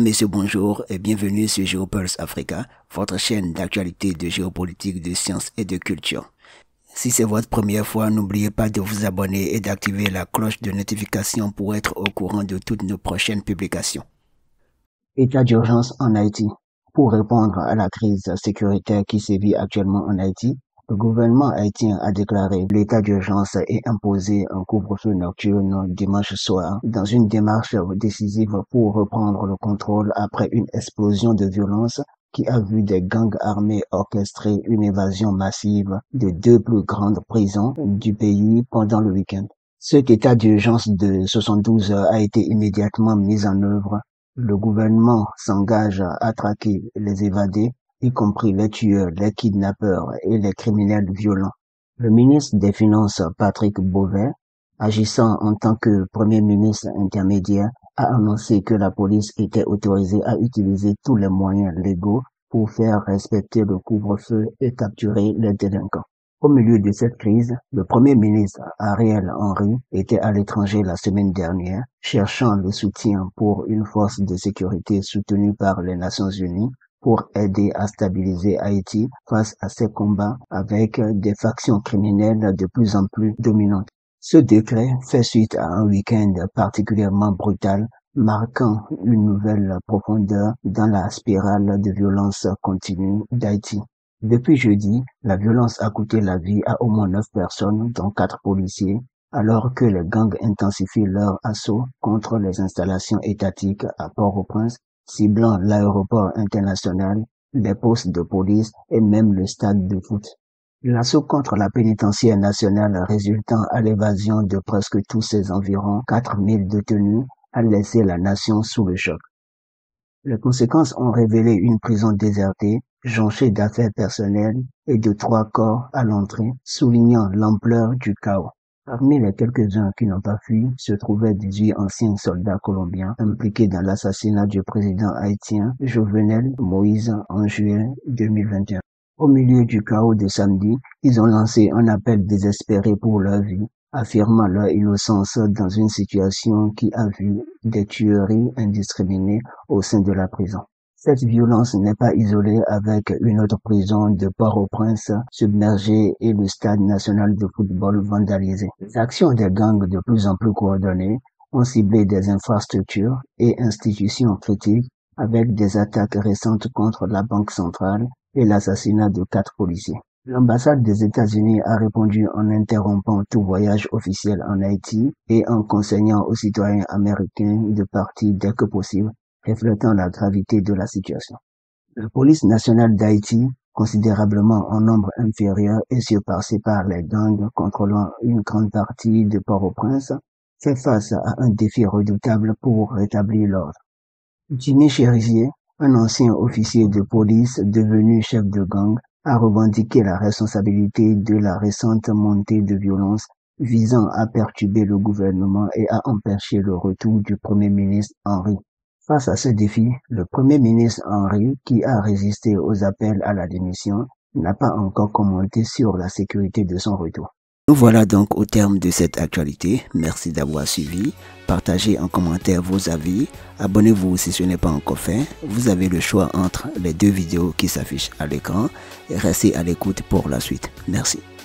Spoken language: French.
messieurs, bonjour et bienvenue sur Géopulse Africa, votre chaîne d'actualité de géopolitique, de sciences et de culture. Si c'est votre première fois, n'oubliez pas de vous abonner et d'activer la cloche de notification pour être au courant de toutes nos prochaines publications. État d'urgence en Haïti. Pour répondre à la crise sécuritaire qui sévit actuellement en Haïti, le gouvernement haïtien a déclaré l'état d'urgence et imposé un couvre-feu nocturne dimanche soir dans une démarche décisive pour reprendre le contrôle après une explosion de violence qui a vu des gangs armés orchestrer une évasion massive de deux plus grandes prisons du pays pendant le week-end. Cet état d'urgence de 72 heures a été immédiatement mis en œuvre. Le gouvernement s'engage à traquer les évadés, y compris les tueurs, les kidnappeurs et les criminels violents. Le ministre des Finances, Patrick Beauvais, agissant en tant que Premier ministre intermédiaire, a annoncé que la police était autorisée à utiliser tous les moyens légaux pour faire respecter le couvre-feu et capturer les délinquants. Au milieu de cette crise, le Premier ministre Ariel Henry était à l'étranger la semaine dernière, cherchant le soutien pour une force de sécurité soutenue par les Nations Unies pour aider à stabiliser Haïti face à ces combats avec des factions criminelles de plus en plus dominantes. Ce décret fait suite à un week-end particulièrement brutal, marquant une nouvelle profondeur dans la spirale de violence continue d'Haïti. Depuis jeudi, la violence a coûté la vie à au moins 9 personnes, dont 4 policiers, alors que les gangs intensifient leur assaut contre les installations étatiques à Port-au-Prince, ciblant l'aéroport international, les postes de police et même le stade de foot. L'assaut contre la pénitentiaire nationale résultant à l'évasion de presque tous ses environ 4000 détenus a laissé la nation sous le choc. Les conséquences ont révélé une prison désertée, jonchée d'affaires personnelles et de 3 corps à l'entrée, soulignant l'ampleur du chaos. Parmi les quelques-uns qui n'ont pas fui se trouvaient 18 anciens soldats colombiens impliqués dans l'assassinat du président haïtien Jovenel Moïse en juin 2021. Au milieu du chaos de samedi, ils ont lancé un appel désespéré pour leur vie, affirmant leur innocence dans une situation qui a vu des tueries indiscriminées au sein de la prison. Cette violence n'est pas isolée avec une autre prison de Port-au-Prince submergée et le stade national de football vandalisé. Les actions des gangs de plus en plus coordonnées ont ciblé des infrastructures et institutions critiques avec des attaques récentes contre la Banque centrale et l'assassinat de 4 policiers. L'ambassade des États-Unis a répondu en interrompant tout voyage officiel en Haïti et en conseillant aux citoyens américains de partir dès que possible, reflétant la gravité de la situation. La police nationale d'Haïti, considérablement en nombre inférieur et surpassée par les gangs contrôlant une grande partie de Port-au-Prince, fait face à un défi redoutable pour rétablir l'ordre. Jimmy Cherizier, un ancien officier de police devenu chef de gang, a revendiqué la responsabilité de la récente montée de violence visant à perturber le gouvernement et à empêcher le retour du Premier ministre Henry. Face à ce défi, le Premier ministre Henry, qui a résisté aux appels à la démission, n'a pas encore commenté sur la sécurité de son retour. Nous voilà donc au terme de cette actualité. Merci d'avoir suivi. Partagez en commentaire vos avis. Abonnez-vous si ce n'est pas encore fait. Vous avez le choix entre les 2 vidéos qui s'affichent à l'écran. Et restez à l'écoute pour la suite. Merci.